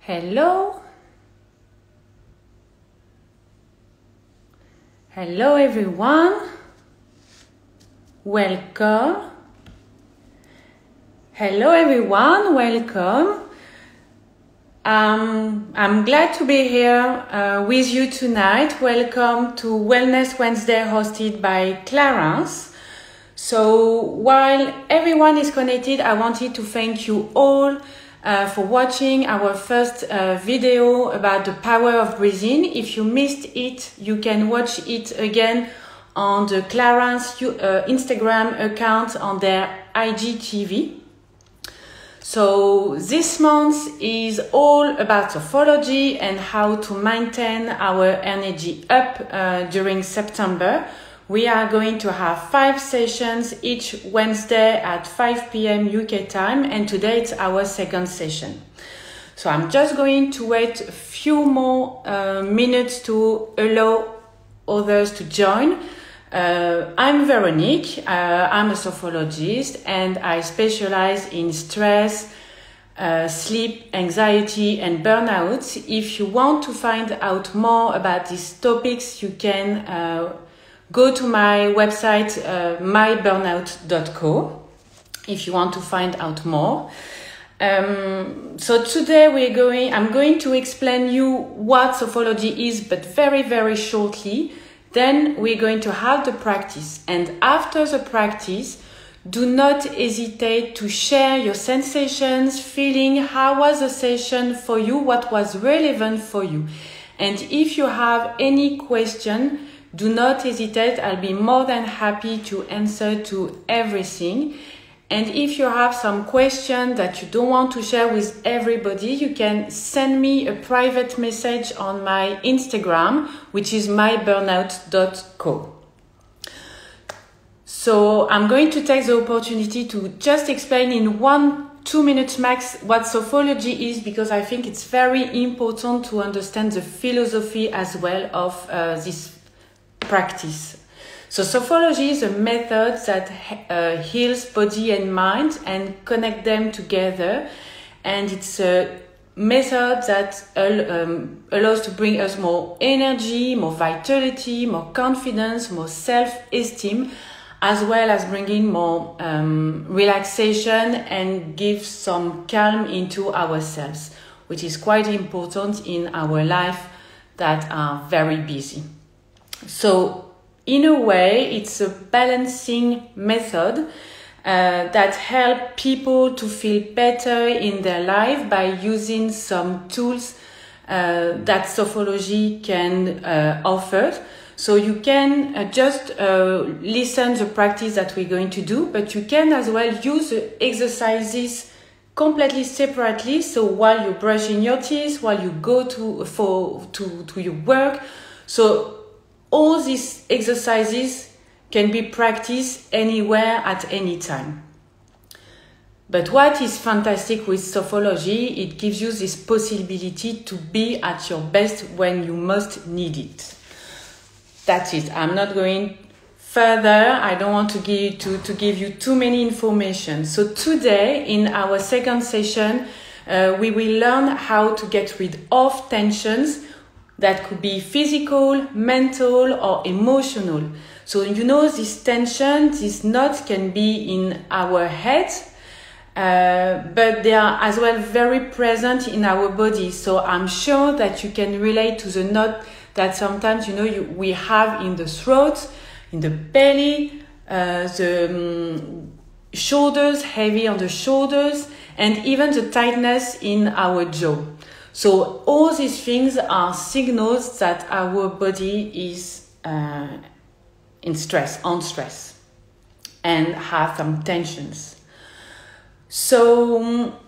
Hello. Hello everyone. Welcome. Hello everyone, welcome. I'm glad to be here with you tonight. Welcome to Wellness Wednesday hosted by Clarins. So while everyone is connected, I wanted to thank you all for watching our first video about the power of breathing. If you missed it, you can watch it again on the Clarins Instagram account on their IGTV. So this month is all about Sophrology and how to maintain our energy up during September. We are going to have 5 sessions each Wednesday at 5 p.m. UK time, and today it's our second session. So I'm just going to wait a few more minutes to allow others to join. I'm Veronique, I'm a sophrologist, and I specialize in stress, sleep, anxiety, and burnout. If you want to find out more about these topics, you can go to my website, myburnout.co, if you want to find out more. So today I'm going to explain you what Sophrology is, but very, very shortly. Then we're going to have the practice. And after the practice, do not hesitate to share your sensations, feeling, how was the session for you, what was relevant for you. And if you have any question, do not hesitate. I'll be more than happy to answer to everything. And if you have some question that you don't want to share with everybody, you can send me a private message on my Instagram, which is myburnout.co. So I'm going to take the opportunity to just explain in 1-2 minutes max what Sophrology is, because I think it's very important to understand the philosophy as well of this practice. So Sophrology is a method that heals body and mind and connect them together, and it's a method that allows to bring us more energy, more vitality, more confidence, more self-esteem, as well as bringing more relaxation and give some calm into ourselves, which is quite important in our life that are very busy. So in a way, it's a balancing method that helps people to feel better in their life by using some tools that Sophrology can offer. So you can just listen to the practice that we're going to do, but you can as well use the exercises completely separately. So while you're brushing your teeth, while you go to your work, so all these exercises can be practiced anywhere at any time. But what is fantastic with Sophrology, it gives you this possibility to be at your best when you most need it. That's it. I'm not going further. I don't want to give you too many information. So today, in our second session, we will learn how to get rid of tensions that could be physical, mental, or emotional. So you know, this tension, these knots can be in our head, but they are as well very present in our body. So I'm sure that you can relate to the knot that sometimes we have in the throat, in the belly, the shoulders, heavy on the shoulders, and even the tightness in our jaw. So all these things are signals that our body is on stress, and has some tensions. So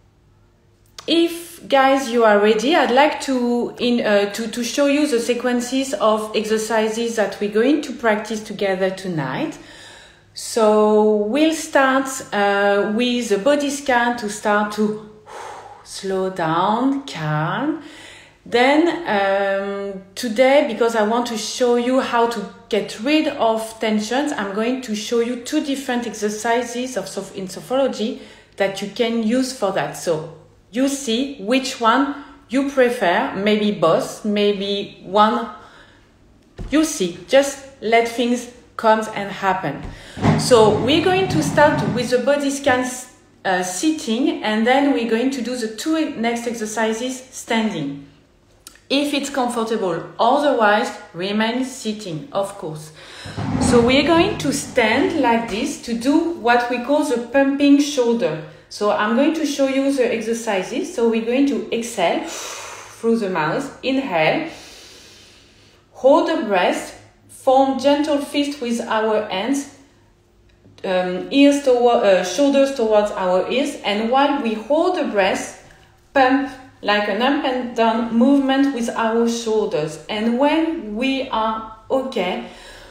if guys you are ready, I'd like to show you the sequences of exercises that we're going to practice together tonight. So we'll start with a body scan to start to slow down, calm. Then today, because I want to show you how to get rid of tensions, I'm going to show you 2 different exercises in Sophrology that you can use for that. So you see which one you prefer, maybe both, maybe one. You see, just let things come and happen. So we're going to start with the body scan sitting, and then we're going to do the two next exercises standing. If it's comfortable, otherwise remain sitting, of course. So we're going to stand like this to do what we call the pumping shoulder. So I'm going to show you the exercises. So we're going to exhale through the mouth, inhale, hold the breath, form gentle fist with our hands, shoulders towards our ears, and while we hold the breath, pump like an up and down movement with our shoulders. And when we are okay,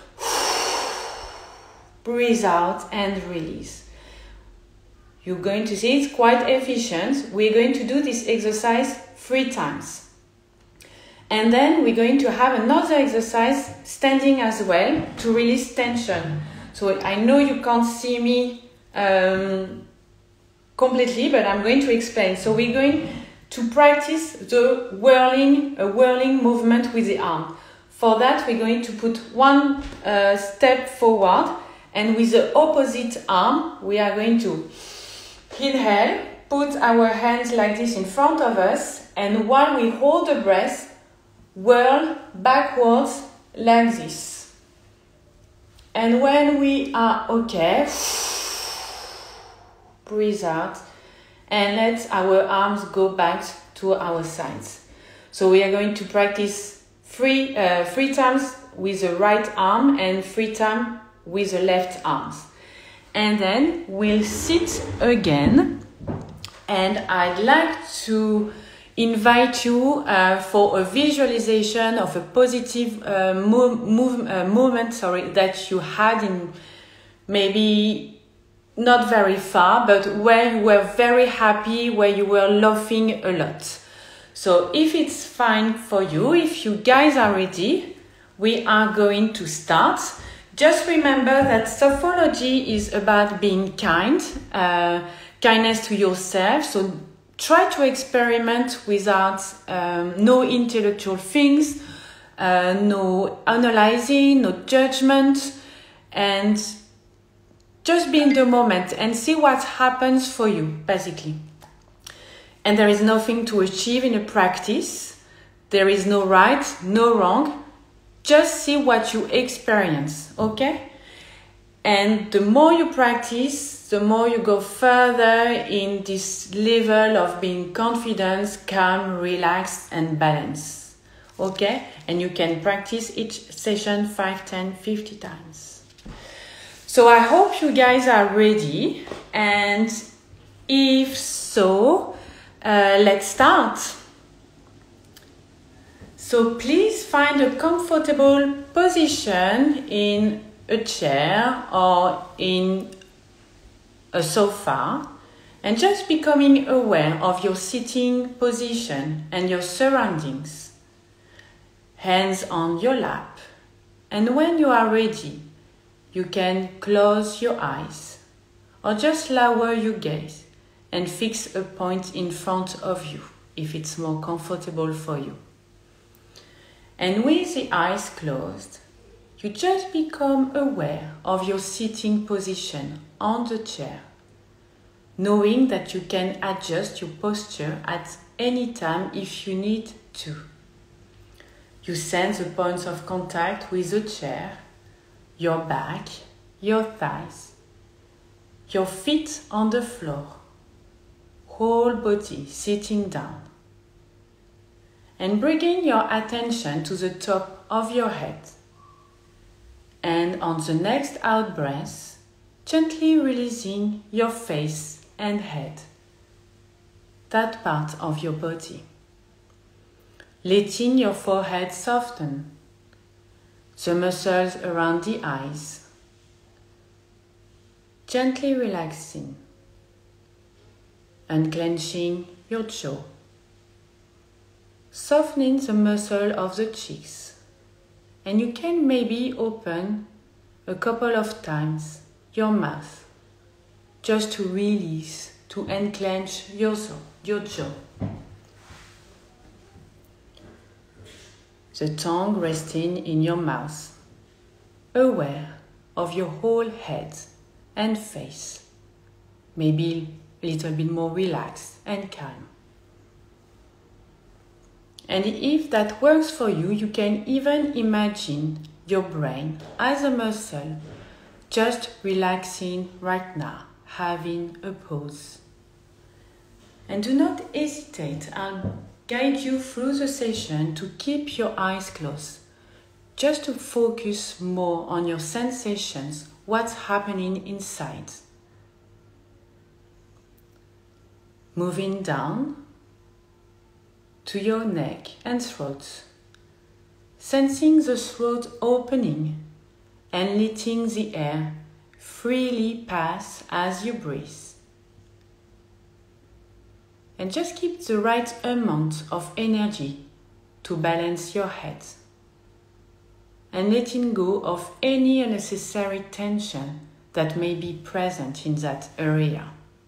breathe out and release. You're going to see it's quite efficient. We're going to do this exercise 3 times. And then we're going to have another exercise standing as well to release tension. So I know you can't see me completely, but I'm going to explain. So we're going to practice the whirling movement with the arm. For that, we're going to put one step forward, and with the opposite arm, we are going to inhale, put our hands like this in front of us, and while we hold the breath, whirl backwards like this. And when we are okay, breathe out and let our arms go back to our sides. So we are going to practice three times with the right arm and 3 times with the left arms. And then we'll sit again, and I'd like to invite you for a visualization of a positive moment that you had in maybe not very far, but where you were very happy, where you were laughing a lot. So if it's fine for you, if you guys are ready, we are going to start. Just remember that Sophrology is about being kind, kindness to yourself. So try to experiment without no intellectual things, no analyzing, no judgment, and just be in the moment and see what happens for you, basically. And there is nothing to achieve in a practice. There is no right, no wrong. Just see what you experience, okay? And the more you practice, the more you go further in this level of being confident, calm, relaxed, and balanced, okay? And you can practice each session 5, 10, 50 times. So I hope you guys are ready, and if so, let's start. So please find a comfortable position in a chair or in a sofa, and just becoming aware of your sitting position and your surroundings. Hands on your lap, and when you are ready, you can close your eyes or just lower your gaze and fix a point in front of you if it's more comfortable for you. And with the eyes closed, you just become aware of your sitting position on the chair, knowing that you can adjust your posture at any time if you need to. You sense the points of contact with the chair, your back, your thighs, your feet on the floor, whole body sitting down. And bringing your attention to the top of your head. And on the next out breath, gently releasing your face and head, that part of your body. Letting your forehead soften, the muscles around the eyes. Gently relaxing, unclenching your jaw. Softening the muscle of the cheeks, and you can maybe open a couple of times your mouth just to release, to unclench your jaw. the tongue resting in your mouth, aware of your whole head and face, maybe a little bit more relaxed and calm. And if that works for you, you can even imagine your brain as a muscle, just relaxing right now, having a pause. And do not hesitate. I'll guide you through the session to keep your eyes closed, just to focus more on your sensations, what's happening inside. Moving down to your neck and throat, sensing the throat opening and letting the air freely pass as you breathe. And just keep the right amount of energy to balance your head, and letting go of any unnecessary tension that may be present in that area.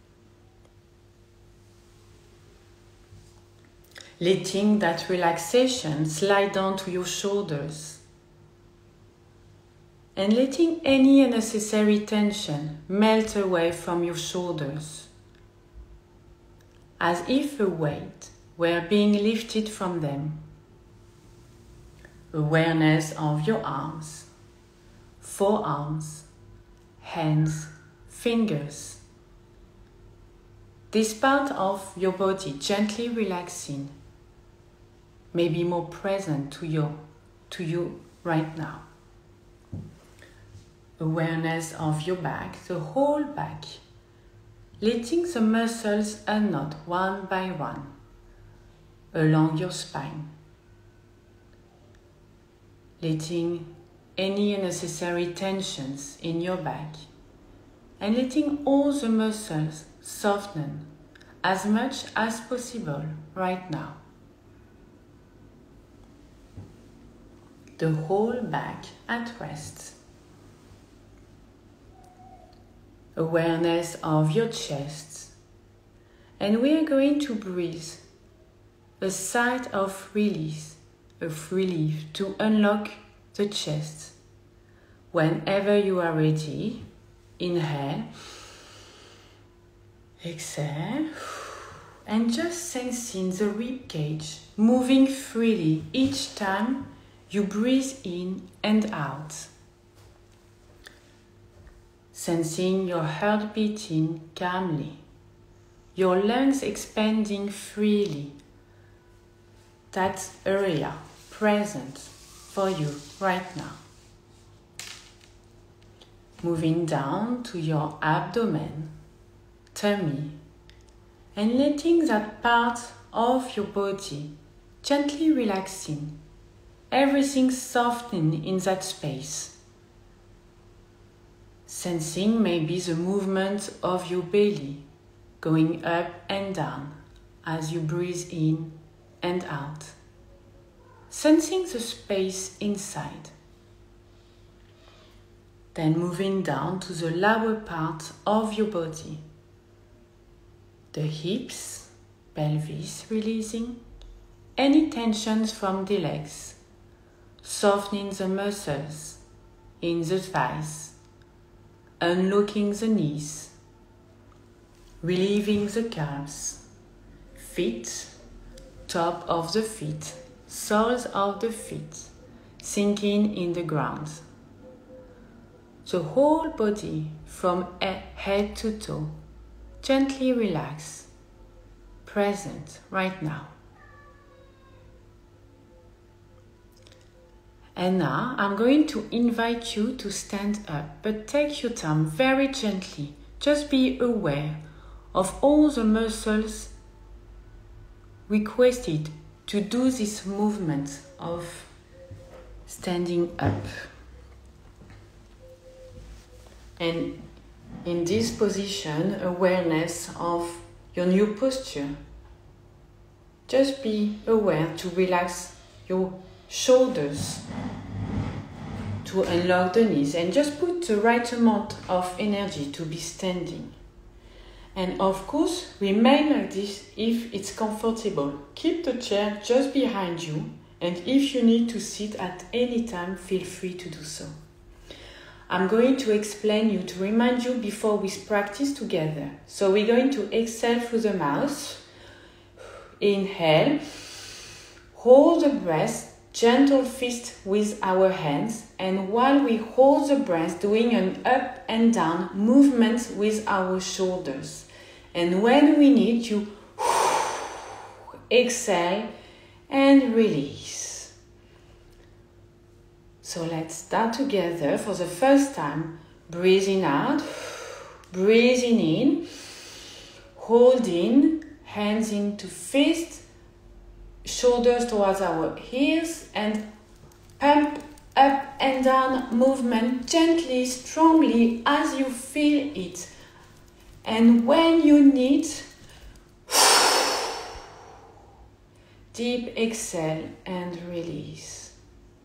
Letting that relaxation slide down to your shoulders, and letting any unnecessary tension melt away from your shoulders, as if a weight were being lifted from them. Awareness of your arms, forearms, hands, fingers. This part of your body gently relaxing, maybe more present to you right now. Awareness of your back, the whole back, letting the muscles unknot one by one along your spine, letting any unnecessary tensions in your back, and letting all the muscles soften as much as possible right now. The whole back at rest. Awareness of your chest, and we are going to breathe a sigh of release, of relief, to unlock the chest. Whenever you are ready, inhale, exhale, and just sensing the rib cage moving freely each time you breathe in and out. Sensing your heart beating calmly, your lungs expanding freely, that area present for you right now. Moving down to your abdomen, tummy, and letting that part of your body gently relaxing, everything softening in that space. Sensing maybe the movement of your belly going up and down as you breathe in and out. Sensing the space inside. Then moving down to the lower part of your body. The hips, pelvis releasing, any tensions from the legs, softening the muscles in the thighs, unlocking the knees, relieving the calves, feet, top of the feet, soles of the feet, sinking in the ground. The whole body from head to toe, gently relax, present right now. And now I'm going to invite you to stand up, but take your time very gently. Just be aware of all the muscles requested to do this movement of standing up. And in this position, awareness of your new posture. Just be aware to relax your shoulders, to unlock the knees, and just put the right amount of energy to be standing. And of course, remain like this if it's comfortable. Keep the chair just behind you And if you need to sit at any time, feel free to do so. I'm going to explain you, to remind you before we practice together. So we're going to exhale through the mouth. Inhale. Hold the breath. Gentle fist with our hands, and while we hold the breath, doing an up and down movement with our shoulders. And when we need to exhale and release. So let's start together for the first time. Breathing out, breathing in, holding, hands into fist, shoulders towards our ears, and pump up and down movement gently, strongly as you feel it. And when you need, deep exhale and release.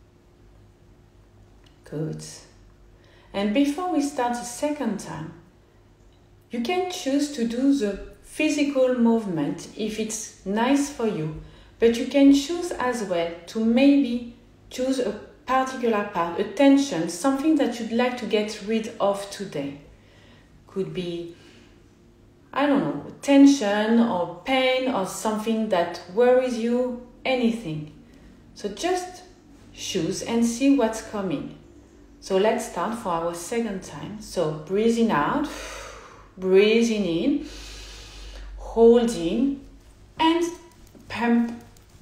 Good. And before we start the second time, you can choose to do the physical movement if it's nice for you. But you can choose as well to maybe choose a particular part, a tension, something that you'd like to get rid of today. Could be, I don't know, tension or pain or something that worries you, anything. So just choose and see what's coming. So let's start for our second time. So breathing out, breathing in, holding, and pump.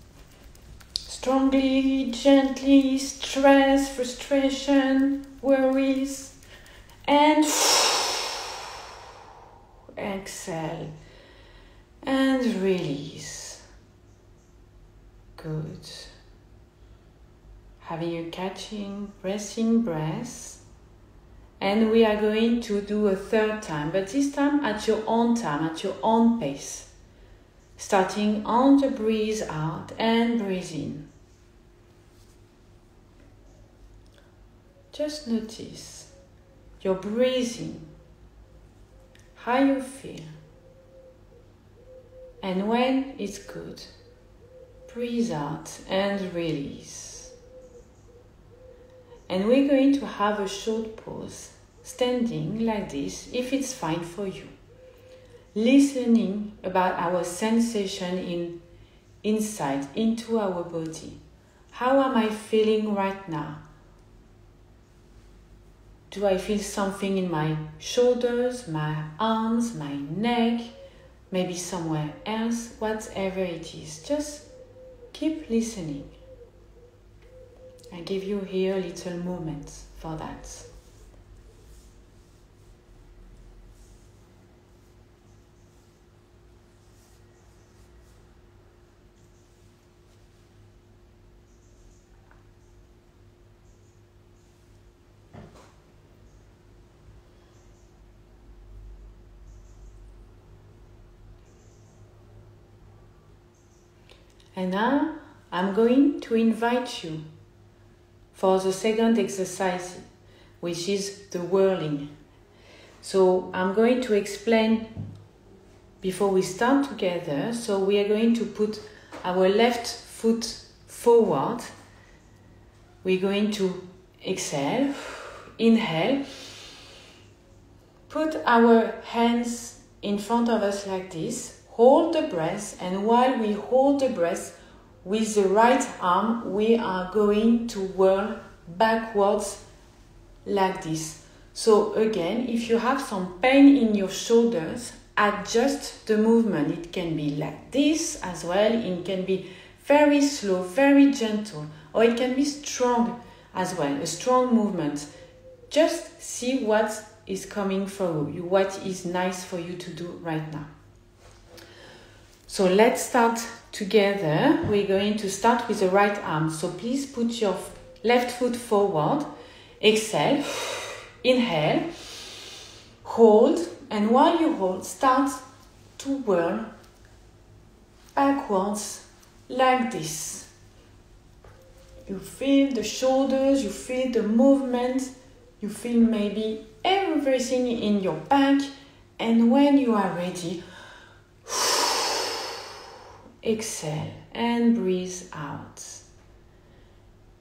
Strongly, gently, stress, frustration, worries, and exhale and release. Good. Having a catching, pressing breath. And we are going to do a third time, but this time at your own time, at your own pace. Starting on the breathe out and breathe in. Just notice your breathing, how you feel. And when it's good, breathe out and release. And we're going to have a short pause, standing like this, if it's fine for you. Listening about our sensation inside, into our body. How am I feeling right now? Do I feel something in my shoulders, my arms, my neck, maybe somewhere else, whatever it is? Just keep listening. I give you here a little moment for that. And now I'm going to invite you for the second exercise, which is the whirling. So I'm going to explain before we start together. So we are going to put our left foot forward. We're going to exhale, inhale, put our hands in front of us like this. Hold the breath, and while we hold the breath, with the right arm, we are going to whirl backwards like this. So again, if you have some pain in your shoulders, adjust the movement. It can be like this as well. It can be very slow, very gentle, or it can be strong as well, a strong movement. Just see what is coming for you, what is nice for you to do right now. So let's start together. We're going to start with the right arm. So please put your left foot forward. Exhale, inhale, hold, and while you hold, start to whirl backwards like this. You feel the shoulders, you feel the movement, you feel maybe everything in your back, and when you are ready, exhale and breathe out.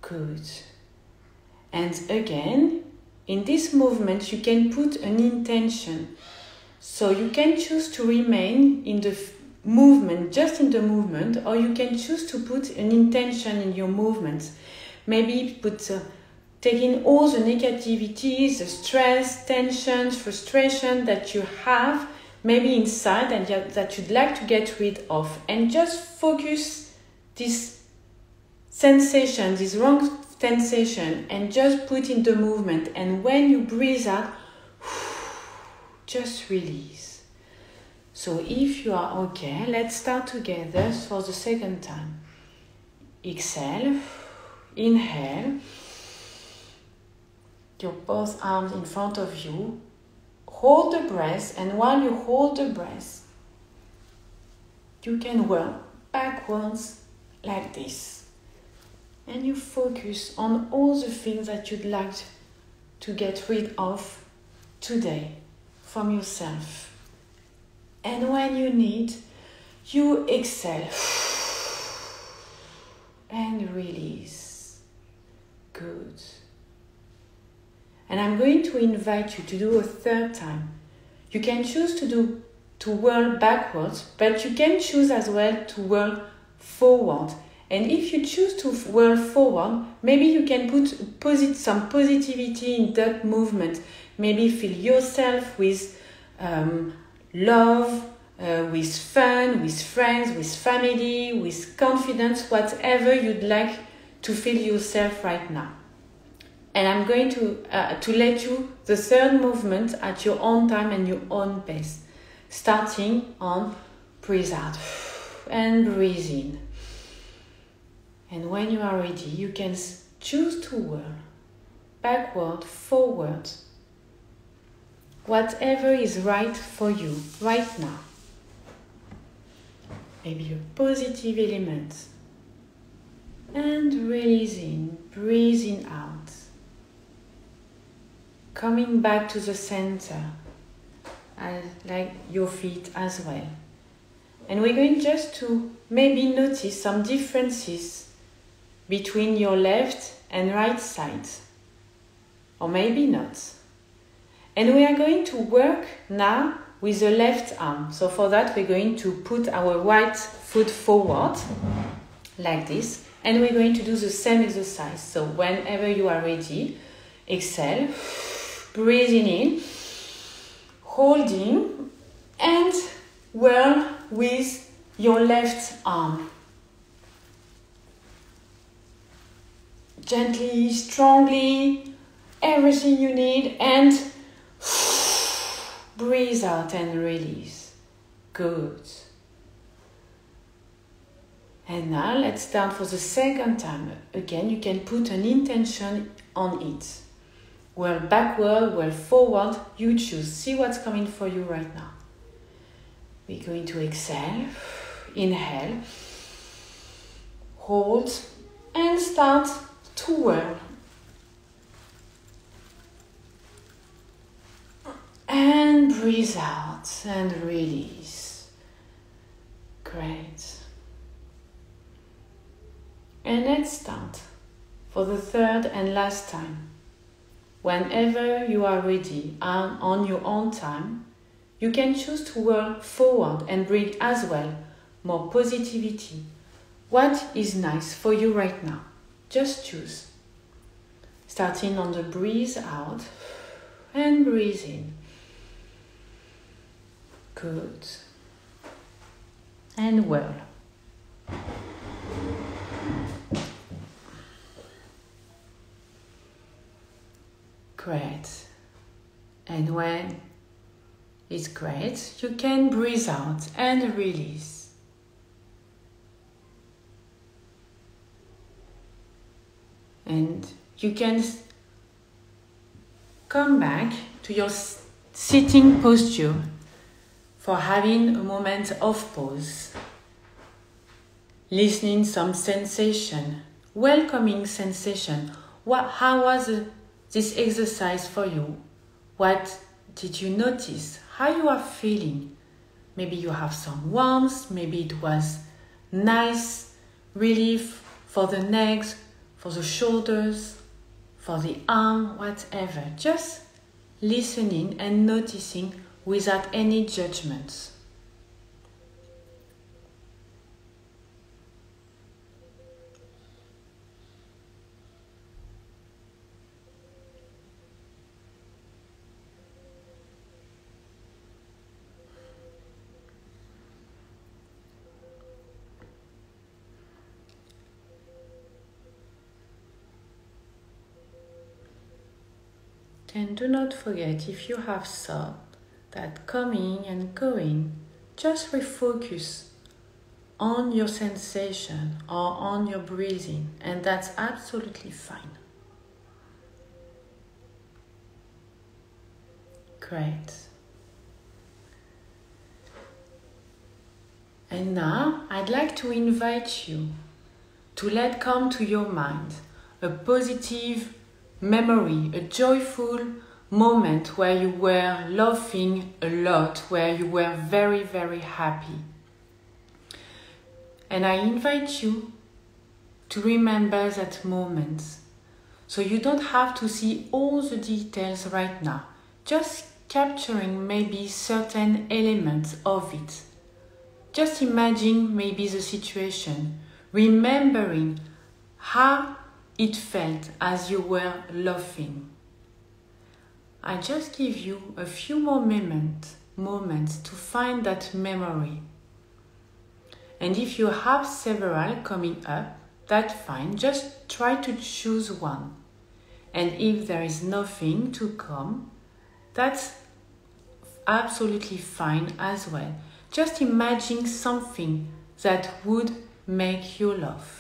Good. And again, in this movement, you can put an intention. So you can choose to remain in the movement, just in the movement, or you can choose to put an intention in your movements. Maybe put taking all the negativities, the stress, tensions, frustration that you have, maybe inside and that you'd like to get rid of, and just focus this sensation, this wrong sensation, and just put in the movement. And when you breathe out, just release. So if you are okay, let's start together for the second time. Exhale, inhale, your both arms in front of you. Hold the breath, and while you hold the breath, you can whirl backwards like this. And you focus on all the things that you'd like to get rid of today from yourself. And when you need, you exhale and release. Good. And I'm going to invite you to do a third time. You can choose to whirl backwards, but you can choose as well to whirl forward. And if you choose to whirl forward, maybe you can put some positivity in that movement. Maybe fill yourself with love, with fun, with friends, with family, with confidence, whatever you'd like to fill yourself right now. And I'm going to let you the third movement at your own time and your own pace. Starting on breathe out and breathe in. And when you are ready, you can choose to whirl backward, forward. Whatever is right for you right now. Maybe a positive element. And releasing, breathing out. Coming back to the center, like your feet as well. And we're going just to maybe notice some differences between your left and right side. Or maybe not. And we are going to work now with the left arm. So for that, we're going to put our right foot forward, like this. And we're going to do the same exercise. So whenever you are ready, exhale. Breathing in, holding, and whirl with your left arm. Gently, strongly, everything you need, and breathe out and release. Good. And now let's start for the second time. Again, you can put an intention on it. Whirl backward, whirl forward, you choose. See what's coming for you right now. We're going to exhale, inhale, hold, and start to whirl. And breathe out and release. Great. And let's start for the third and last time. Whenever you are ready and on your own time, you can choose to whirl forward and bring as well more positivity. What is nice for you right now? Just choose. Starting on the breathe out and breathe in. Good. And whirl. Great. And when it's great, you can breathe out and release. And you can come back to your sitting posture for having a moment of pause. Listening some sensation, welcoming sensation. How was this exercise for you? What did you notice? How you are feeling? Maybe you have some warmth, maybe it was nice relief for the neck, for the shoulders, for the arm, whatever. Just listening and noticing without any judgments. And do not forget, if you have thought that coming and going, just refocus on your sensation or on your breathing, and that's absolutely fine. Great. And now I'd like to invite you to let come to your mind a positive memory, a joyful moment where you were laughing a lot, where you were very, very happy. And I invite you to remember that moment. So you don't have to see all the details right now, just capturing maybe certain elements of it. Just imagine maybe the situation, remembering how it felt as you were laughing. I just give you a few more moments to find that memory. And if you have several coming up, that's fine. Just try to choose one. And if there is nothing to come, that's absolutely fine as well. Just imagine something that would make you laugh.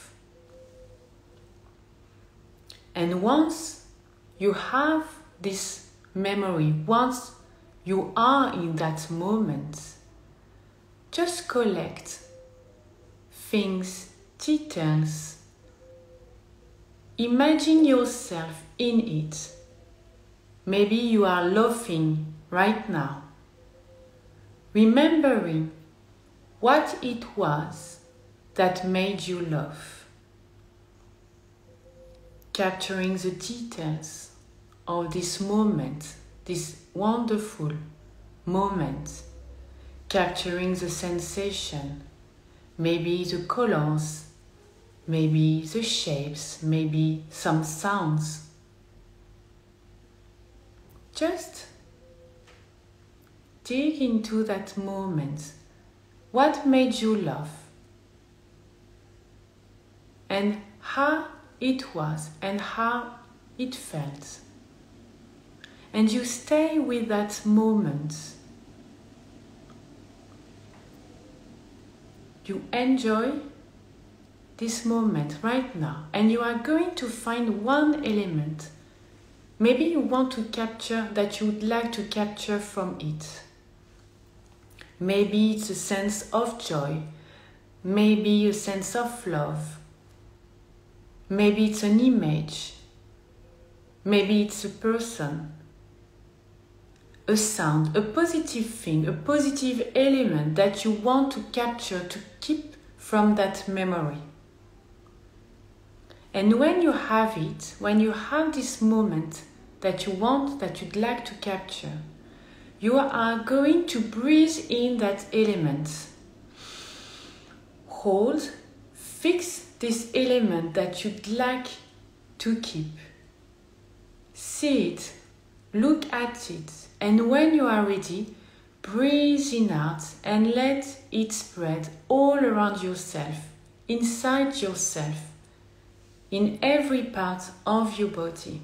And once you have this memory, once you are in that moment, just collect things, details. Imagine yourself in it. Maybe you are laughing right now, remembering what it was that made you laugh. Capturing the details of this moment, this wonderful moment. Capturing the sensation, maybe the colors, maybe the shapes, maybe some sounds. Just dig into that moment. What made you laugh? And how it was and how it felt. And you stay with that moment. You enjoy this moment right now, and you are going to find one element. Maybe you want to capture that you would like to capture from it. Maybe it's a sense of joy, maybe a sense of love. Maybe it's an image, maybe it's a person, a sound, a positive thing, a positive element that you want to capture to keep from that memory. And when you have it, when you have this moment that you want, that you'd like to capture, you are going to breathe in that element. Hold, fix this element that you'd like to keep. See it, look at it, and when you are ready, breathe in out and let it spread all around yourself, inside yourself, in every part of your body.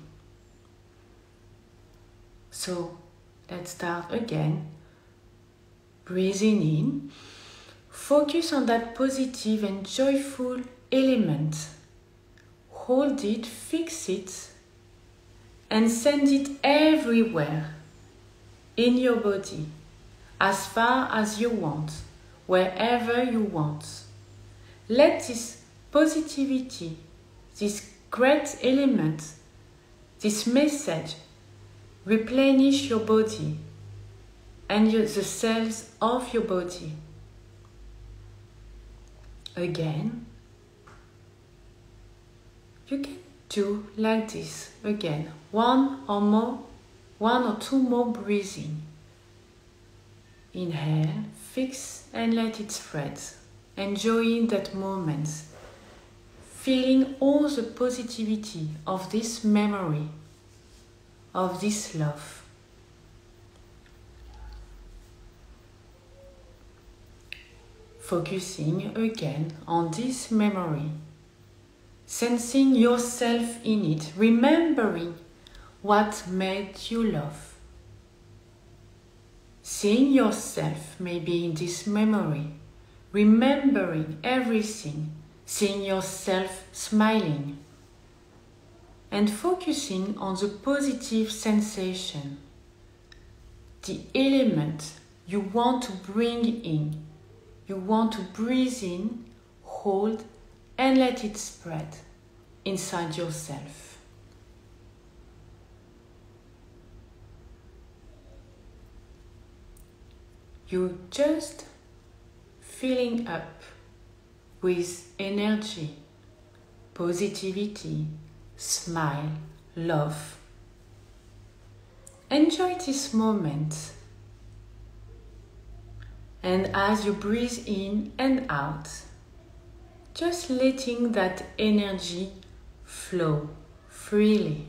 So let's start again. Breathing in, focus on that positive and joyful element. Hold it, fix it, and send it everywhere in your body, as far as you want, wherever you want. Let this positivity, this great element, this message replenish your body and the cells of your body. Again, you can do like this again. One or two more breathing. Inhale, fix and let it spread. Enjoying that moment. Feeling all the positivity of this memory, of this love. Focusing again on this memory. Sensing yourself in it, remembering what made you laugh. Seeing yourself maybe in this memory, remembering everything, seeing yourself smiling, and focusing on the positive sensation, the element you want to bring in, you want to breathe in, hold, and let it spread inside yourself. You just filling up with energy, positivity, smile, love. Enjoy this moment. And as you breathe in and out, just letting that energy flow freely.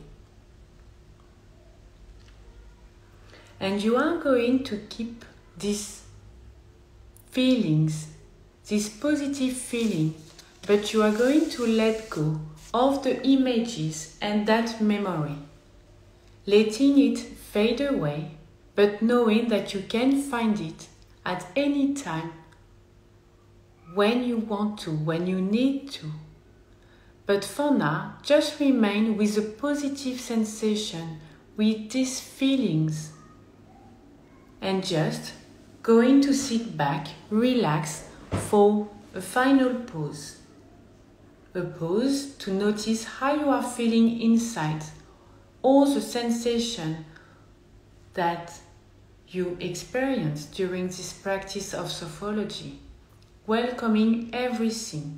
And you are going to keep these feelings, this positive feeling, but you are going to let go of the images and that memory, letting it fade away, but knowing that you can find it at any time when you want to, when you need to. But for now, just remain with a positive sensation, with these feelings, and just going to sit back, relax for a final pause. A pause to notice how you are feeling inside, all the sensation that you experience during this practice of Sophrology, welcoming everything.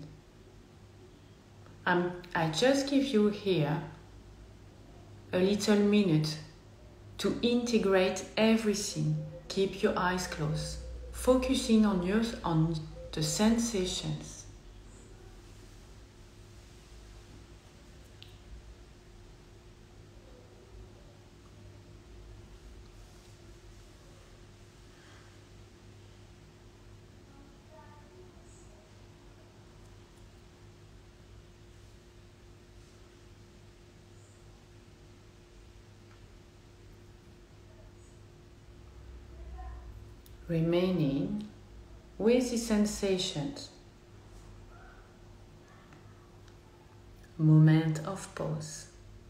I just give you here a little minute to integrate everything. Keep your eyes closed, focusing on the sensations. Remaining with the sensations. Moment of pause.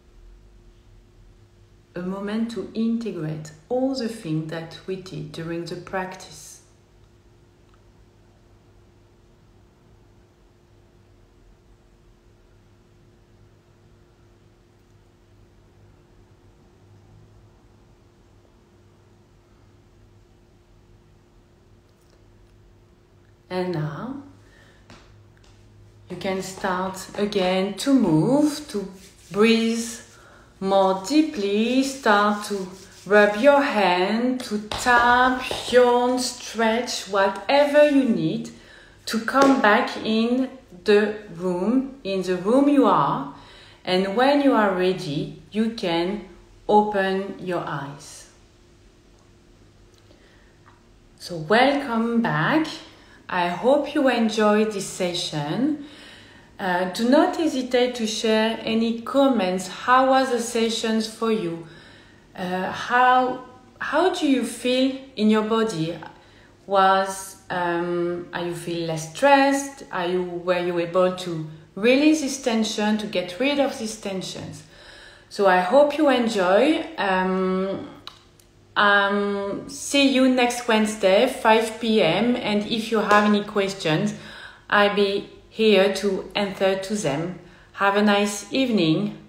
A moment to integrate all the things that we did during the practice. And now you can start again to move, to breathe more deeply. Start to rub your hand, to tap, yawn, stretch, whatever you need to come back in the room you are. And when you are ready, you can open your eyes. So welcome back. I hope you enjoyed this session. Do not hesitate to share any comments. How was the sessions for you? How do you feel in your body? Are you feel less stressed? Were you able to release this tension, to get rid of these tensions? So I hope you enjoy. See you next Wednesday, 5 p.m. And if you have any questions, I'll be here to answer to them. Have a nice evening.